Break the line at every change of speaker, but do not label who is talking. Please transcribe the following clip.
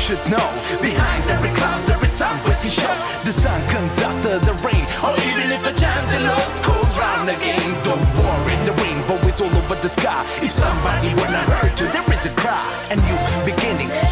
should know, behind every cloud there is some waiting show. The sun comes after the rain, or even if a chance the lost goes round again. Don't worry, the rainbow is all over the sky. If somebody wanna hurt you, there is a cry, a new beginning.